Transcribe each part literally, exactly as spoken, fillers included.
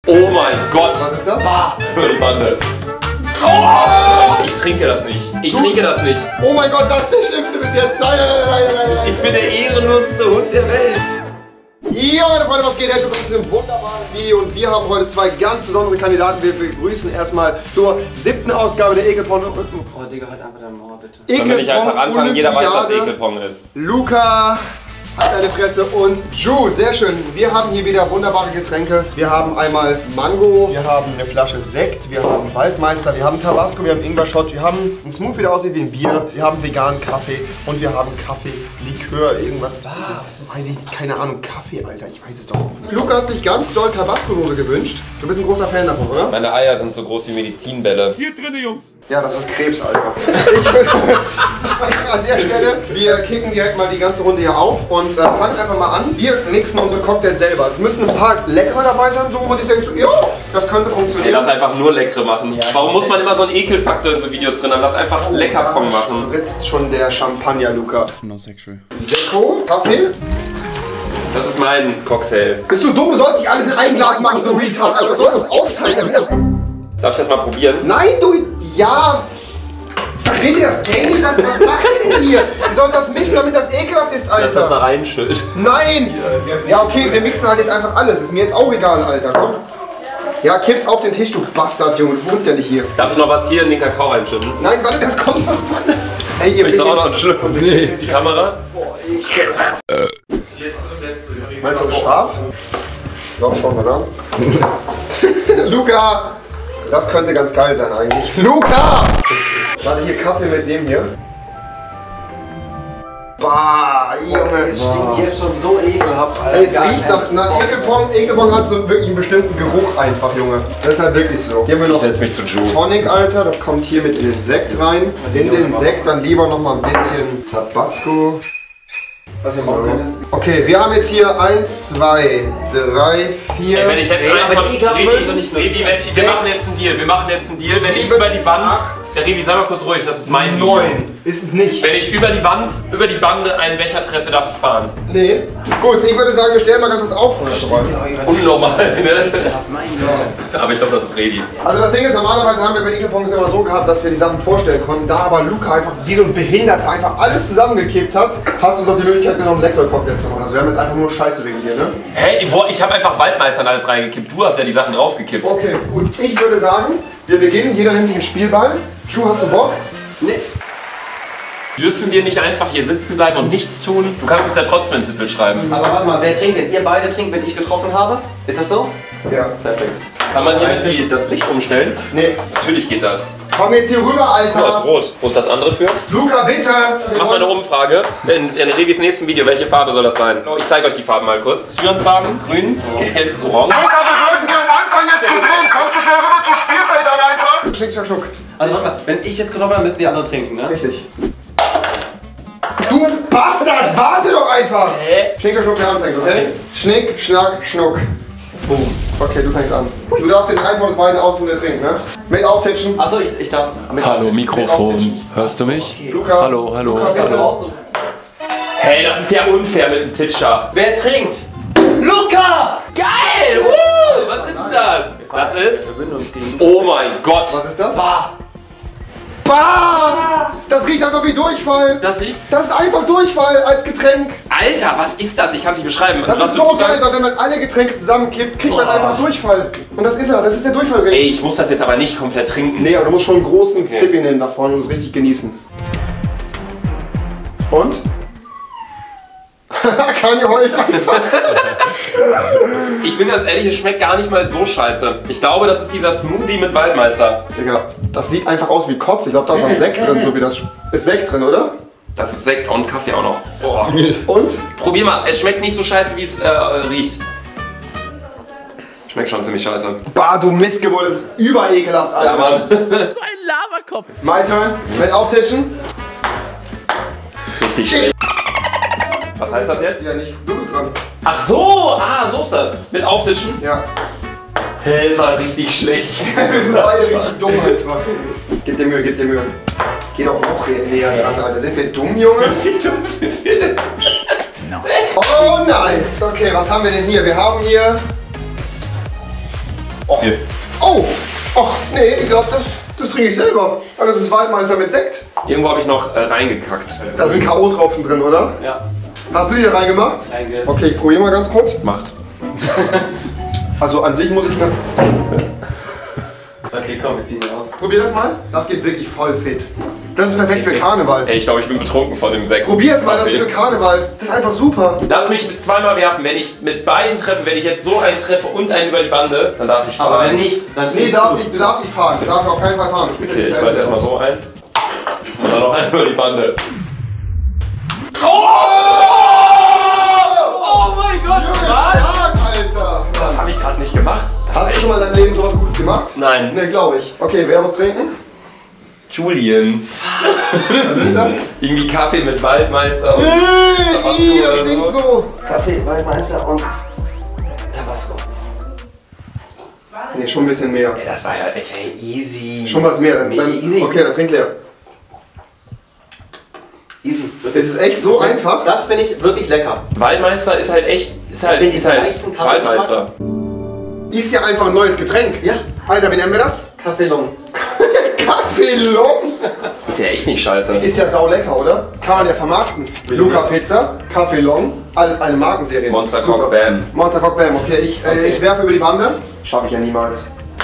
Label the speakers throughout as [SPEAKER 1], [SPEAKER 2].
[SPEAKER 1] Oh mein Gott.
[SPEAKER 2] Was ist das?
[SPEAKER 1] Bah. Über die Bande. Oh! Ich trinke das nicht. Ich du? trinke das nicht.
[SPEAKER 2] Oh mein Gott, das ist der Schlimmste bis jetzt. Nein, nein, nein, nein, nein, nein.
[SPEAKER 1] Ich bin der ehrenloseste Hund der Welt.
[SPEAKER 2] Ja, meine Freunde, was geht? Herzlich willkommen zu diesem wunderbaren Video und wir haben heute zwei ganz besondere Kandidaten. Wir begrüßen erstmal zur siebten Ausgabe der Ekelpong.
[SPEAKER 1] Oh, Digga, halt einfach dein Mauer, bitte.
[SPEAKER 2] Ekelpong.
[SPEAKER 1] Wenn wir nicht einfach anfangen, jeder weiß, was Ekelpong ist. Luca.
[SPEAKER 2] Halt deine Fresse und Ju, sehr schön. Wir haben hier wieder wunderbare Getränke. Wir haben einmal Mango, wir haben eine Flasche Sekt, wir haben Waldmeister, wir haben Tabasco, wir haben Ingwer-Shot, wir haben einen Smoothie, der aussieht wie ein Bier, wir haben veganen Kaffee und wir haben Kaffee, Likör, irgendwas. Ah, was ist das? Weiß ich nicht, keine Ahnung, Kaffee, Alter, ich weiß es doch auch nicht. Luca hat sich ganz doll Tabasco-Soße gewünscht. Du bist ein großer Fan davon, oder?
[SPEAKER 1] Meine Eier sind so groß wie Medizinbälle.
[SPEAKER 3] Hier drinne, Jungs.
[SPEAKER 2] Ja, das ist Krebs, Alter. Ich würde an der Stelle, wir kicken direkt mal die ganze Runde hier auf und äh, fangen einfach mal an. Wir mixen unsere Cocktails selber. Es müssen ein paar leckere dabei sein, so wo man sich denkt, so, ja, das könnte funktionieren.
[SPEAKER 1] Ey, lass einfach nur leckere machen. Ja, warum muss man immer so einen Ekelfaktor in so Videos drin haben? Lass einfach lecker Pong machen.
[SPEAKER 2] Du ritzt schon der Champagner, Luca.
[SPEAKER 3] No sexual.
[SPEAKER 2] Sekko, Kaffee.
[SPEAKER 1] Das ist mein Cocktail.
[SPEAKER 2] Bist du dumm? Du sollst nicht alles in ein Glas machen, du Retard. Aber du sollst das aufteilen.
[SPEAKER 1] Darf ich das mal probieren?
[SPEAKER 2] Nein, du... Ja... Versteht ihr das Game nicht? Was, was macht ihr denn hier? Ihr sollt das mischen, damit das ekelhaft ist, Alter.
[SPEAKER 1] Lass das da reinschüttet.
[SPEAKER 2] Nein! Ja, okay, wir mixen halt jetzt einfach alles. Ist mir jetzt auch egal, Alter. Komm. Ja, kipp's auf den Tisch, du Bastard, Junge. Du wohnst ja nicht hier.
[SPEAKER 1] Darf ich noch was hier in den Kakao reinschütten?
[SPEAKER 2] Nein, warte, das kommt noch. Ey, ihr
[SPEAKER 1] Willst du auch noch einen Schluck? Nee. Die Kamera?
[SPEAKER 2] Boah, ekel. Meinst du das scharf? Doch, schon mal da. Luca! Das könnte ganz geil sein eigentlich. Luca! Warte, hier Kaffee mit dem hier. Bah, Junge.
[SPEAKER 4] Es stinkt jetzt schon so ekelhaft, Alter.
[SPEAKER 2] Ey, es riecht nach, nach Ekelpong. Ekelpong hat so wirklich einen bestimmten Geruch einfach, Junge. Das ist halt wirklich so. Hier haben wir noch
[SPEAKER 1] ich setz mich zu Ju.
[SPEAKER 2] Tonic, Alter. Das kommt hier mit in den Sekt rein. In den Sekt dann lieber noch mal ein bisschen Tabasco.
[SPEAKER 4] Was wir machen können ist...
[SPEAKER 2] Okay, wir haben jetzt hier eins, zwei, drei, vier.
[SPEAKER 1] Ey, wenn ich jetzt
[SPEAKER 4] Ey,
[SPEAKER 1] rein
[SPEAKER 4] aber
[SPEAKER 1] von
[SPEAKER 4] die ekelhaft
[SPEAKER 1] Revi,
[SPEAKER 4] würden nicht
[SPEAKER 1] Revi, wenn,
[SPEAKER 2] sechs,
[SPEAKER 1] wir machen jetzt einen Deal. Wir machen jetzt einen Deal. Wenn ich
[SPEAKER 2] sieben,
[SPEAKER 1] über die Wand.
[SPEAKER 2] acht,
[SPEAKER 1] Der Revi, sei mal kurz ruhig, das ist mein Video.
[SPEAKER 2] neun. Ist es nicht.
[SPEAKER 1] Wenn ich über die Wand, über die Bande einen Becher treffe, darf ich fahren.
[SPEAKER 2] Nee. Gut, ich würde sagen, wir stellen mal ganz was auf.
[SPEAKER 1] Unnormal, ne?
[SPEAKER 4] Mein Gott.
[SPEAKER 1] Aber ich glaube, das ist Revi.
[SPEAKER 2] Also das Ding ist, normalerweise haben wir bei Ekelpong es immer so gehabt, dass wir die Sachen vorstellen konnten. Da aber Luca einfach wie so ein Behinderter einfach alles zusammengekippt hat, hast du uns auch die Möglichkeit genommen, einen Sektcocktail zu machen. Also wir haben jetzt einfach nur Scheiße wegen dir, ne?
[SPEAKER 1] Hey, ich habe einfach Waldmeister in alles reingekippt. Du hast ja die Sachen draufgekippt.
[SPEAKER 2] Okay, gut. Ich würde sagen, wir beginnen. Jeder nimmt sich einen Spielball. Ju, hast du Bock?
[SPEAKER 4] Nee.
[SPEAKER 1] Dürfen wir nicht einfach hier sitzen bleiben und nichts tun? Du kannst uns ja trotzdem einen Titel schreiben.
[SPEAKER 4] Aber warte mal, wer trinkt denn? Ihr beide trinkt, wenn ich getroffen habe? Ist das so?
[SPEAKER 2] Ja.
[SPEAKER 4] Perfekt.
[SPEAKER 1] Kann man hier die, das Licht umstellen?
[SPEAKER 2] Nee.
[SPEAKER 1] Natürlich geht das.
[SPEAKER 2] Komm jetzt hier rüber, Alter.
[SPEAKER 1] Das ist rot. Wo ist das andere für?
[SPEAKER 2] Luca, bitte.
[SPEAKER 1] Mach mal eine Umfrage. In, in Revis nächsten Video, welche Farbe soll das sein? Ich zeige euch die Farben mal kurz. Zyrenfarben, grün, gelb ist orange.
[SPEAKER 2] Luca, wir würden gerne anfangen jetzt zu drehen. Kommst du schnell rüber zum Spielfeld dann einfach? Schnick, schnack, schnuck.
[SPEAKER 4] Also warte mal, wenn ich jetzt getroffen habe, müssen die anderen trinken, ne?
[SPEAKER 2] Richtig. Du Bastard, warte doch einfach!
[SPEAKER 4] Hä?
[SPEAKER 2] Schnick, schnack, schnuck, wer anfängt, okay? Schnick, schnack, schnuck. Boom. Okay, du fängst an. Du darfst den einen von uns beiden aussuchen, der trinkt, ne? Mit auftitschen.
[SPEAKER 4] Achso, ich, ich darf. Mit
[SPEAKER 5] Hallo,
[SPEAKER 4] aufstehen.
[SPEAKER 5] Mikrofon. Hörst du mich?
[SPEAKER 2] Luca.
[SPEAKER 5] Hallo, hallo.
[SPEAKER 2] Luca,
[SPEAKER 4] Ich darf
[SPEAKER 2] bitte.
[SPEAKER 4] aussuchen.
[SPEAKER 1] Hey, das ist ja unfair mit dem Titscher.
[SPEAKER 4] Wer trinkt? Luca!
[SPEAKER 1] Geil! Woo! Was ist denn das? Das ist... Oh mein Gott!
[SPEAKER 2] Was ist das?
[SPEAKER 4] Bah!
[SPEAKER 2] Bah! Das riecht einfach wie Durchfall.
[SPEAKER 1] Das riecht...
[SPEAKER 2] Das ist einfach Durchfall als Getränk.
[SPEAKER 1] Alter, was ist das? Ich kann es nicht beschreiben.
[SPEAKER 2] Das
[SPEAKER 1] was
[SPEAKER 2] ist so
[SPEAKER 1] würdest du
[SPEAKER 2] geil,
[SPEAKER 1] sagen?
[SPEAKER 2] weil wenn man alle Getränke zusammenkippt, kriegt man
[SPEAKER 1] Oh.
[SPEAKER 2] einfach Durchfall. Und das ist er, das ist der Durchfallring.
[SPEAKER 1] Ey, ich muss das jetzt aber nicht komplett trinken.
[SPEAKER 2] Nee, aber du musst schon einen großen Sippy nehmen davon und es richtig genießen. Und? Kanye heult einfach.
[SPEAKER 1] Ich bin ganz ehrlich, es schmeckt gar nicht mal so scheiße. Ich glaube, das ist dieser Smoothie mit Waldmeister.
[SPEAKER 2] Digga, das sieht einfach aus wie Kotze. Ich glaube, da ist auch Sekt drin, so wie das... Ist Sekt drin, oder?
[SPEAKER 1] Das ist Sekt und Kaffee auch noch. Oh.
[SPEAKER 2] Und?
[SPEAKER 1] Probier mal, es schmeckt nicht so scheiße, wie es äh, riecht. Schmeckt schon ziemlich scheiße.
[SPEAKER 2] Bah, du Missgeburt, das ist überekelhaft, Alter.
[SPEAKER 1] Ja, Mann.
[SPEAKER 5] Ein Laberkopf.
[SPEAKER 2] My turn. Mit auftitschen.
[SPEAKER 1] Richtig schlecht. Was heißt das jetzt?
[SPEAKER 2] Ja, nicht. Du bist dran.
[SPEAKER 1] Ach so, ah, so ist das. Mit auftitschen.
[SPEAKER 2] Ja.
[SPEAKER 1] Hey, das war richtig schlecht.
[SPEAKER 2] Wir sind beide richtig dumm einfach. Gib dir Mühe, gib dir Mühe. Geh doch noch näher dran, Alter. Sind wir dumm, Junge?
[SPEAKER 1] Wie dumm sind wir denn?
[SPEAKER 2] Oh, nice. Okay, was haben wir denn hier? Wir haben hier Oh.
[SPEAKER 1] Hier.
[SPEAKER 2] Oh! Och, nee, ich glaube, das, das trinke ich selber. Aber das ist Waldmeister mit Sekt.
[SPEAKER 1] Irgendwo habe ich noch äh, reingekackt.
[SPEAKER 2] Da sind K O-Tropfen drin, oder?
[SPEAKER 4] Ja.
[SPEAKER 2] Hast du hier reingemacht?
[SPEAKER 4] Danke.
[SPEAKER 2] Okay, ich probiere mal ganz kurz.
[SPEAKER 1] Macht.
[SPEAKER 2] Also an sich muss ich mir...
[SPEAKER 4] Okay, komm, wir ziehen ihn aus.
[SPEAKER 2] Probier das mal. Das geht wirklich voll fit. Das ist perfekt für Karneval.
[SPEAKER 1] Ey, ich glaube, ich bin betrunken von dem Sekt.
[SPEAKER 2] Probier es mal, das ist für Karneval. Das ist einfach super.
[SPEAKER 1] Lass mich mit zweimal werfen. Wenn ich mit beiden treffe, wenn ich jetzt so einen treffe und einen über die Bande, dann darf ich fahren.
[SPEAKER 4] Aber wenn nicht, dann
[SPEAKER 2] Nee,
[SPEAKER 4] ziehst
[SPEAKER 2] darfst
[SPEAKER 4] du.
[SPEAKER 2] nicht, du darfst nicht fahren. Du darfst auf keinen Fall fahren. Du spielst
[SPEAKER 1] Okay,
[SPEAKER 2] nicht
[SPEAKER 1] ich
[SPEAKER 2] zu
[SPEAKER 1] weiß
[SPEAKER 2] Ende.
[SPEAKER 1] erstmal so ein. Und dann noch einen über die Bande.
[SPEAKER 2] Oh
[SPEAKER 1] mein Gott!
[SPEAKER 2] Junge,
[SPEAKER 1] Was?
[SPEAKER 2] stark, Alter!
[SPEAKER 1] Das habe ich gerade nicht gemacht.
[SPEAKER 2] Hast du schon mal in deinem Leben sowas Gutes gemacht?
[SPEAKER 1] Nein.
[SPEAKER 2] Ne, glaube ich. Okay, wer muss trinken?
[SPEAKER 1] Julian.
[SPEAKER 2] Was ist das?
[SPEAKER 1] Irgendwie Kaffee mit Waldmeister. Und
[SPEAKER 2] Ih, das stinkt so.
[SPEAKER 4] Kaffee, Waldmeister und Tabasco.
[SPEAKER 2] Ne, schon ein bisschen mehr.
[SPEAKER 1] Ey, das war ja echt.
[SPEAKER 4] Hey, easy.
[SPEAKER 2] Schon was mehr. Dann,
[SPEAKER 4] Mega
[SPEAKER 2] dann,
[SPEAKER 4] easy.
[SPEAKER 2] okay, dann trink leer.
[SPEAKER 4] Easy.
[SPEAKER 2] Es ist echt so einfach.
[SPEAKER 4] Das finde ich wirklich lecker.
[SPEAKER 1] Waldmeister ist halt echt. Ist halt,
[SPEAKER 4] finde
[SPEAKER 1] ist halt
[SPEAKER 4] leichten Kaffee-
[SPEAKER 1] Waldmeister.
[SPEAKER 2] Ist ja einfach ein neues Getränk.
[SPEAKER 4] Ja.
[SPEAKER 2] Alter, wie nennen wir das?
[SPEAKER 4] Kaffee Long.
[SPEAKER 2] Kaffee Long.
[SPEAKER 1] Ist ja echt nicht scheiße.
[SPEAKER 2] Ist ja sau lecker, oder? Kann man ja vermarkten. Luca Pizza, Kaffee Long, alles eine Markenserie.
[SPEAKER 1] Monster
[SPEAKER 2] Super.
[SPEAKER 1] Cock Bam.
[SPEAKER 2] Monster Cock Bam, okay. Ich, äh,
[SPEAKER 1] Okay.
[SPEAKER 2] ich werfe über die Bande. Schaffe ich ja niemals.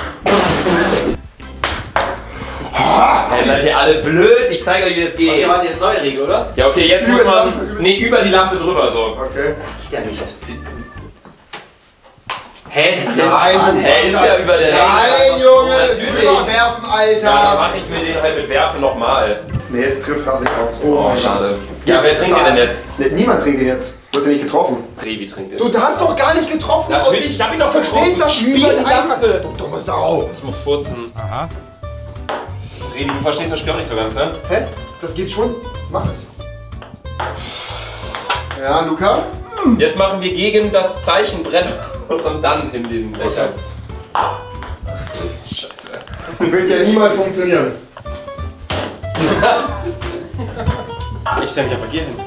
[SPEAKER 1] Ey, seid ihr alle blöd? Ich zeige euch, wie das
[SPEAKER 4] Okay,
[SPEAKER 1] geht.
[SPEAKER 4] warte, jetzt neue Regel, oder?
[SPEAKER 1] Ja, okay, jetzt
[SPEAKER 2] Über
[SPEAKER 1] muss
[SPEAKER 2] die
[SPEAKER 1] man.
[SPEAKER 2] Lampe, über-
[SPEAKER 1] Nee, über die Lampe drüber so.
[SPEAKER 2] Okay.
[SPEAKER 4] Geht ja nicht. Hä, das ist
[SPEAKER 2] Nein,
[SPEAKER 1] Ey, ist ja über der
[SPEAKER 2] Nein, Junge,
[SPEAKER 1] Natürlich.
[SPEAKER 2] rüberwerfen,
[SPEAKER 1] Ja, dann
[SPEAKER 2] Alter.
[SPEAKER 1] mache ich mir den halt mit Werfen nochmal.
[SPEAKER 2] Nee, jetzt trifft das nicht aus.
[SPEAKER 1] Oh,
[SPEAKER 2] mein
[SPEAKER 1] schade.
[SPEAKER 2] Gott.
[SPEAKER 1] Ja, wer trinkt den denn jetzt?
[SPEAKER 2] Nee, niemand trinkt den jetzt. Du hast ihn nicht getroffen.
[SPEAKER 1] Revi trinkt den.
[SPEAKER 2] Du hast doch gar nicht getroffen.
[SPEAKER 1] Natürlich, ich hab ihn doch
[SPEAKER 2] Du verstehst
[SPEAKER 1] getroffen.
[SPEAKER 2] das Spiel
[SPEAKER 1] Über die
[SPEAKER 2] einfach.
[SPEAKER 1] Lampe.
[SPEAKER 2] Du dumme Sau.
[SPEAKER 1] Ich muss furzen. Aha. Revi, du verstehst das Spiel auch nicht so ganz, ne?
[SPEAKER 2] Hä? Das geht schon? Mach es. Ja, Luca?
[SPEAKER 1] Jetzt machen wir gegen das Zeichenbrett und dann in den Becher. Scheiße.
[SPEAKER 2] Wird ja niemals funktionieren.
[SPEAKER 1] Ich stelle mich aber hier hin.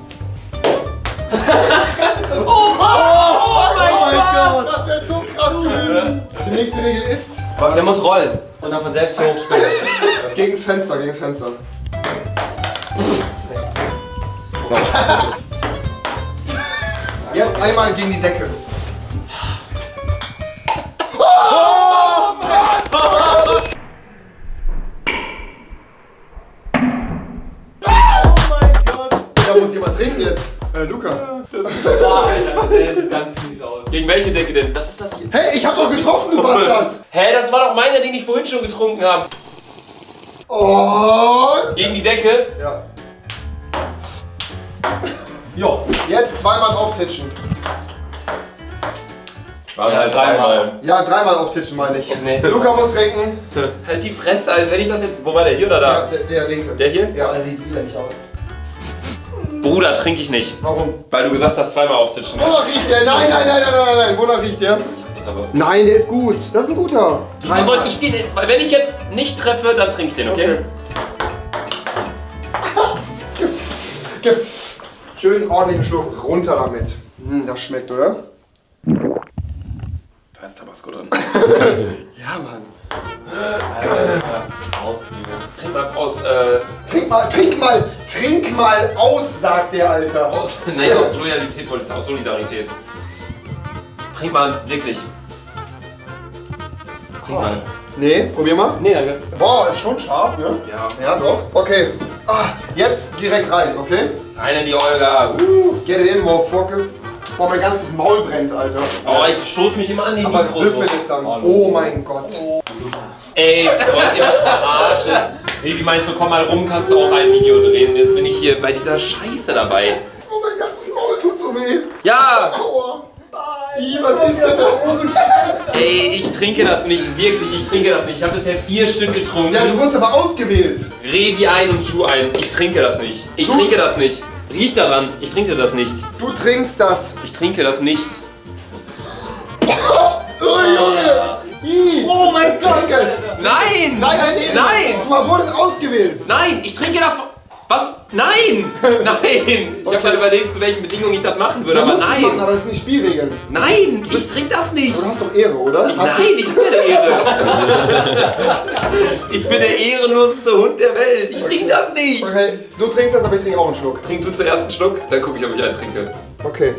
[SPEAKER 2] Oh mein Gott! Das wäre so krass gewesen. Die nächste Regel ist...
[SPEAKER 4] Der muss rollen und dann von selbst hochspringen.
[SPEAKER 2] Gegen das Fenster, gegen das Fenster. Jetzt einmal gegen die Decke. Da muss jemand trinken jetzt. Äh, Luca.
[SPEAKER 4] Alter, das sieht ganz fies aus.
[SPEAKER 1] Gegen welche Decke denn? Was ist das hier?
[SPEAKER 2] Hey, ich hab doch getroffen, du Bastard!
[SPEAKER 1] Hä, das war doch meiner, den ich vorhin schon getrunken habe.
[SPEAKER 2] Oh!
[SPEAKER 1] Gegen die Decke?
[SPEAKER 2] Ja.
[SPEAKER 4] Jo.
[SPEAKER 2] Jetzt zweimal auftitschen.
[SPEAKER 1] Waren
[SPEAKER 4] Ja,
[SPEAKER 1] halt
[SPEAKER 4] dreimal.
[SPEAKER 1] dreimal.
[SPEAKER 2] Ja, dreimal auftitschen meine ich.
[SPEAKER 4] Nee.
[SPEAKER 2] Luca muss trinken.
[SPEAKER 1] Halt die Fresse, als wenn ich das jetzt. Wo war der, hier oder
[SPEAKER 2] Ja,
[SPEAKER 1] da?
[SPEAKER 2] der, der linke.
[SPEAKER 1] Der hier?
[SPEAKER 2] Ja.
[SPEAKER 4] Er sieht widerlich aus.
[SPEAKER 1] Bruder, trinke ich nicht.
[SPEAKER 2] Warum?
[SPEAKER 1] Weil du gesagt hast, zweimal auftitschen.
[SPEAKER 2] Wonach riecht der? Nein, nein, nein, nein, nein, nein. Wonach riecht der?
[SPEAKER 1] Ich hasse Tabasco.
[SPEAKER 2] Nein, der ist gut. Das ist ein guter.
[SPEAKER 1] Wieso soll ich den jetzt? Weil wenn ich jetzt nicht treffe, dann trinke ich den, okay?
[SPEAKER 2] Okay. Gef- Schön ordentlichen Schluck runter damit. Hm, das schmeckt, oder?
[SPEAKER 1] Da ist Tabasco drin.
[SPEAKER 2] Ja, Mann.
[SPEAKER 1] Trink mal aus, äh,
[SPEAKER 2] Trink mal, trink mal, trink mal aus, sagt der Alter.
[SPEAKER 1] aus, nein, aus Loyalität wollte ich sagen, aus Solidarität. Trink mal, wirklich. Trink mal.
[SPEAKER 2] Nee, probier mal.
[SPEAKER 4] Nee, danke.
[SPEAKER 2] Boah, ist schon scharf, ne?
[SPEAKER 1] Ja.
[SPEAKER 2] Ja, doch. Okay. Ah, jetzt direkt rein, okay?
[SPEAKER 1] Rein in die Olga.
[SPEAKER 2] Uh, get it in, Motherfucker. Boah, mein ganzes Maul brennt, Alter.
[SPEAKER 1] Oh, ich stoß mich immer an die
[SPEAKER 2] Aber
[SPEAKER 1] Mikro.
[SPEAKER 2] Süffel ist dann. Oh mein Gott.
[SPEAKER 1] Ey, wollt ihr mich verarschen? Baby meinst du, komm mal rum, kannst du auch ein Video drehen. Jetzt bin ich hier bei dieser Scheiße dabei.
[SPEAKER 2] Oh, mein ganzes Maul tut so weh.
[SPEAKER 1] Ja!
[SPEAKER 2] Aua. Ih, was ist das denn?
[SPEAKER 1] Ey, ich trinke das nicht, wirklich, ich trinke das nicht. Ich habe bisher vier Stück getrunken.
[SPEAKER 2] Ja, du wurdest aber ausgewählt.
[SPEAKER 1] Revi ein und Schuh ein. Ich trinke das nicht. Ich
[SPEAKER 2] Du-
[SPEAKER 1] trinke das nicht. Riech daran. Ich trinke das nicht.
[SPEAKER 2] Du trinkst das.
[SPEAKER 1] Ich trinke das nicht.
[SPEAKER 2] Oh, Junge. Ih.
[SPEAKER 4] Oh mein Gott!
[SPEAKER 2] Trink es.
[SPEAKER 1] Nein!
[SPEAKER 2] Sei ein Ehrenmann.
[SPEAKER 1] Nein!
[SPEAKER 2] Du wurdest ausgewählt.
[SPEAKER 1] Nein, ich trinke davon. Was? Nein! Nein! Ich
[SPEAKER 2] Okay.
[SPEAKER 1] habe gerade überlegt, zu welchen Bedingungen ich das machen würde,
[SPEAKER 2] Du
[SPEAKER 1] aber
[SPEAKER 2] musst es
[SPEAKER 1] nein!
[SPEAKER 2] machen, aber das sind die Spielregeln.
[SPEAKER 1] Nein! Ich trinke das nicht!
[SPEAKER 2] Du hast doch Ehre, oder?
[SPEAKER 1] Ich,
[SPEAKER 2] Hast
[SPEAKER 1] nein, ich habe keine Ehre! Ich bin der ehrenloseste Hund der Welt! Ich trinke das nicht!
[SPEAKER 2] du? Okay, du trinkst das, aber ich trinke auch einen Schluck.
[SPEAKER 1] Trink du zuerst einen Schluck, dann gucke ich, ob ich einen trinke.
[SPEAKER 2] Okay.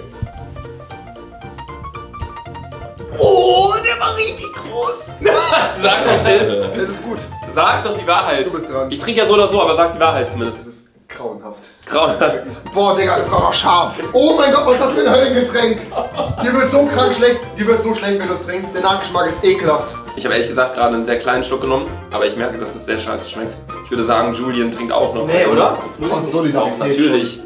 [SPEAKER 1] Oh, der war richtig groß! Sag, was ist.
[SPEAKER 2] Es ist gut.
[SPEAKER 1] Sag doch die Wahrheit.
[SPEAKER 2] Du bist dran.
[SPEAKER 1] Ich trinke ja so oder so, aber sag die Wahrheit zumindest.
[SPEAKER 2] Es ist grauenhaft.
[SPEAKER 1] Grauenhaft.
[SPEAKER 2] Boah, Digga, das ist auch noch scharf. Oh mein Gott, was ist das für ein Höllengetränk? Dir wird so krank schlecht, dir wird so schlecht, wenn du es trinkst. Der Nachgeschmack ist ekelhaft.
[SPEAKER 1] Ich habe ehrlich gesagt gerade einen sehr kleinen Schluck genommen, aber ich merke, dass es sehr scheiße schmeckt. Ich würde sagen, Julian trinkt auch noch.
[SPEAKER 4] Nee, oder?
[SPEAKER 2] Muss ich
[SPEAKER 1] Auch natürlich.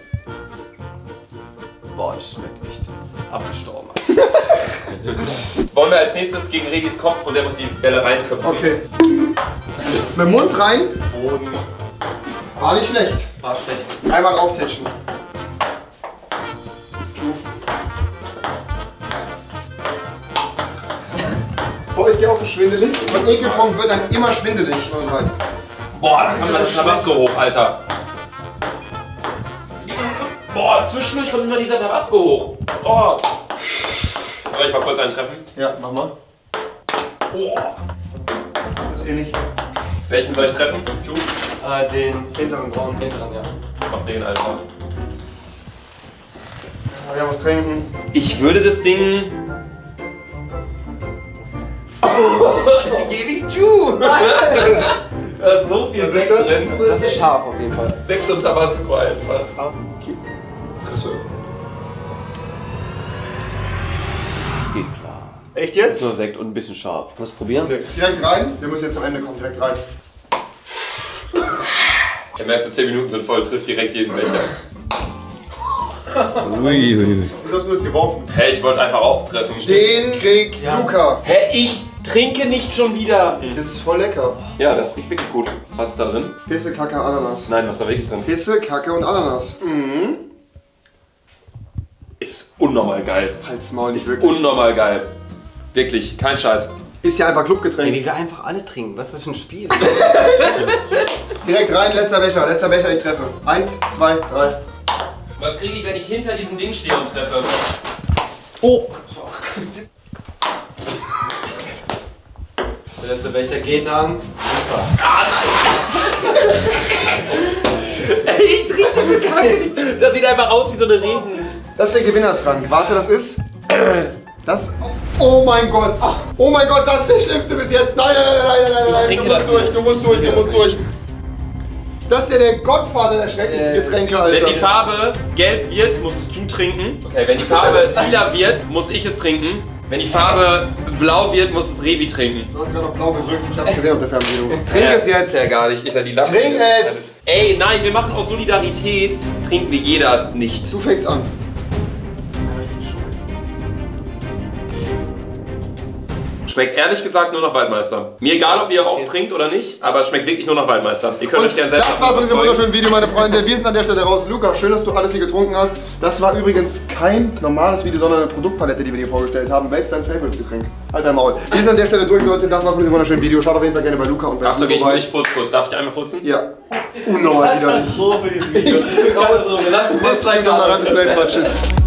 [SPEAKER 4] Boah, das schmeckt echt abgestorben.
[SPEAKER 1] Wollen wir als nächstes gegen Regis Kopf und der muss die Bälle reinköpfen.
[SPEAKER 2] Okay. Mit dem Mund rein.
[SPEAKER 1] Boden.
[SPEAKER 2] War nicht schlecht.
[SPEAKER 4] War schlecht.
[SPEAKER 2] Einmal auftätschen. Boah, ist dir auch so schwindelig? Von Ekelpong wird dann immer schwindelig.
[SPEAKER 1] Boah, da kommt mein Tabasco hoch, Alter. Boah, zwischendurch kommt immer dieser Tabasco hoch. Oh. Soll ich mal kurz einen treffen?
[SPEAKER 2] Ja, mach mal.
[SPEAKER 1] Boah.
[SPEAKER 2] Das ist eh nicht.
[SPEAKER 1] Welchen soll ich treffen? Ju?
[SPEAKER 2] Äh, den hinteren Braun.
[SPEAKER 4] Hinteren, ja.
[SPEAKER 1] Mach den einfach.
[SPEAKER 2] Wir haben was trinken.
[SPEAKER 1] Ich würde das Ding... Geh nicht Ju! Da ist so viel
[SPEAKER 2] Was ist
[SPEAKER 1] Sekt
[SPEAKER 2] das?
[SPEAKER 1] drin.
[SPEAKER 4] Das ist scharf auf jeden Fall.
[SPEAKER 1] Sekt und Tabasco einfach.
[SPEAKER 2] Ah, okay. Küsse.
[SPEAKER 5] Geht klar.
[SPEAKER 2] Echt jetzt?
[SPEAKER 5] Nur Sekt und ein bisschen scharf.
[SPEAKER 4] Muss probieren?
[SPEAKER 2] Direkt rein. Wir müssen jetzt zum Ende kommen. Direkt rein.
[SPEAKER 1] Der erste zehn Minuten sind voll, trifft direkt jeden Becher.
[SPEAKER 5] Ui, ui, ui.
[SPEAKER 2] Was hast du jetzt geworfen?
[SPEAKER 1] Hä, ich wollte einfach auch treffen.
[SPEAKER 2] Den kriegt Luca.
[SPEAKER 1] Hä, ich trinke nicht schon wieder.
[SPEAKER 2] Das ist voll lecker.
[SPEAKER 1] Ja, das riecht wirklich gut. Was ist da drin?
[SPEAKER 2] Pisse, Kacke, Ananas.
[SPEAKER 1] Nein, was ist da wirklich drin?
[SPEAKER 2] Pisse, Kacke und Ananas. Mhm.
[SPEAKER 1] Ist unnormal geil.
[SPEAKER 2] Halt's Maul, nicht
[SPEAKER 1] Ist
[SPEAKER 2] wirklich.
[SPEAKER 1] unnormal geil. Wirklich, kein Scheiß.
[SPEAKER 2] Ist ja einfach
[SPEAKER 4] Ey,
[SPEAKER 2] Clubgetränk.
[SPEAKER 4] wie wir einfach alle trinken. Was ist das für ein Spiel?
[SPEAKER 2] Direkt rein, letzter Becher. Letzter Becher, ich treffe. Eins, zwei, drei.
[SPEAKER 1] Was kriege ich, wenn ich hinter diesem Ding stehe und treffe?
[SPEAKER 4] Oh! Der letzte Becher geht dann.
[SPEAKER 1] Ey, ich trinke diese Kacke nicht. Das sieht einfach aus wie so eine Regen.
[SPEAKER 2] Das ist der Gewinnertrank. Warte, das ist... Das... Oh mein Gott! Oh mein Gott, das ist der schlimmste bis jetzt! Nein, nein, nein, nein, nein, nein,
[SPEAKER 1] Ich
[SPEAKER 2] nein,
[SPEAKER 1] trinke
[SPEAKER 2] du musst
[SPEAKER 1] das
[SPEAKER 2] durch,
[SPEAKER 1] nicht.
[SPEAKER 2] du musst durch,
[SPEAKER 1] Ich
[SPEAKER 2] du
[SPEAKER 1] trinke
[SPEAKER 2] musst
[SPEAKER 1] das
[SPEAKER 2] durch. Das ist ja der Gottvater der schrecklichsten
[SPEAKER 4] Äh,
[SPEAKER 2] Getränke,
[SPEAKER 1] Wenn die
[SPEAKER 2] Alter.
[SPEAKER 1] Farbe gelb wird, muss es Ju trinken. Okay, wenn die Farbe lila wird, muss ich es trinken. Wenn die Farbe blau wird, muss es Revi trinken.
[SPEAKER 2] Du hast gerade noch blau gedrückt, ich hab's gesehen auf der Fernbedienung. Trink es
[SPEAKER 1] Ist ja
[SPEAKER 2] jetzt!
[SPEAKER 1] gar nicht, ist ja die Lampe.
[SPEAKER 2] Trink es!
[SPEAKER 1] Ey, nein, wir machen aus Solidarität, trinken wir jeder nicht.
[SPEAKER 2] Du fängst an.
[SPEAKER 1] Schmeckt ehrlich gesagt nur nach Waldmeister. Mir egal, ob ihr auch trinkt oder nicht, aber es schmeckt wirklich nur nach Waldmeister. Ihr könnt
[SPEAKER 2] Und
[SPEAKER 1] euch gerne selbst
[SPEAKER 2] das war's mit diesem
[SPEAKER 1] überzeugen.
[SPEAKER 2] wunderschönen Video, meine Freunde. Wir sind an der Stelle raus. Luca, schön, dass du alles hier getrunken hast. Das war übrigens kein normales Video, sondern eine Produktpalette, die wir dir vorgestellt haben. Welches dein Favorite-Getränk? Halt dein Maul. Wir sind an der Stelle durch, Leute. Das war's mit diesem wunderschönen Video. Schaut auf jeden Fall gerne bei Luca und bei
[SPEAKER 1] Achtung, ich,
[SPEAKER 2] vorbei.
[SPEAKER 1] ich furze kurz. Darf ich einmal furzen?
[SPEAKER 2] Ja. Unnormal wieder.
[SPEAKER 4] Das ist so für dieses Video.
[SPEAKER 2] Raus.
[SPEAKER 4] Wir lassen
[SPEAKER 2] Bis
[SPEAKER 4] Dislike
[SPEAKER 2] dann.
[SPEAKER 4] da.
[SPEAKER 2] Bis zum nächsten Mal. Tschüss.